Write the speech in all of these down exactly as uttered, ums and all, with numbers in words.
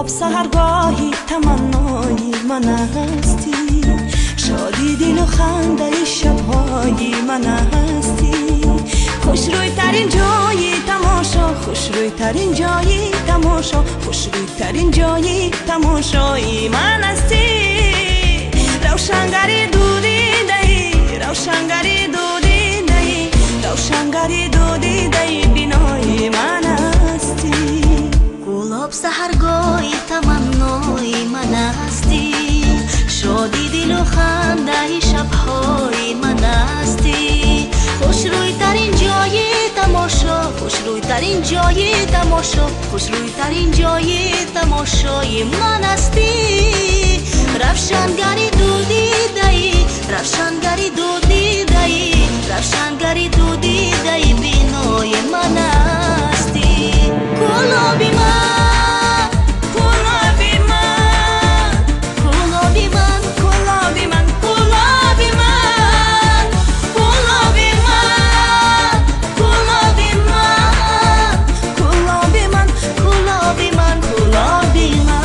گلاب سحرگاهی تمنای من هستی، شادی دل و خنده شبهای من هستی. خوش روی ترین جایی تماشا، خوش روی ترین جایی تماشا، خوش روی ترین جایی تماشای من هستی. روشنگری دودی دهی، روشنگری دودی دهی، روشنگری دودی دهی بینای من هستی. گلاب سحرگاهی تمنای من هستی، شادی دل و خنده شبهای من هستی. خوش روی ترین جای تماشا، خوش روی ترین جای تماشا، خوش روی ترین جای تماشای من هستی. روشنگری دودی دهی، روشنگری دودی دهی، روشنگری دودی دهی بینای من هستی. گلابی من، گلابی من، گلابی من، گلابی من، گلابی من، گلابی من، گلابی من، گلابی من، گلابی من، گلابی من.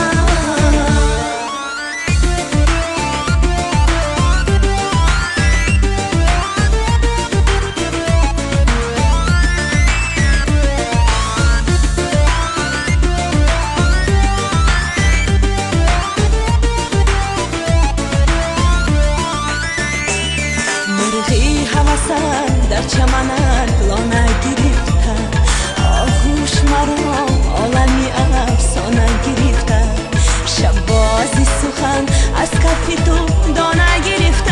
مرغی هوسم در چمنت لانه گرفته، آغوش مرا عالمی افسانه گرفته. شب بازی سخن از کف تو دانه گرفته.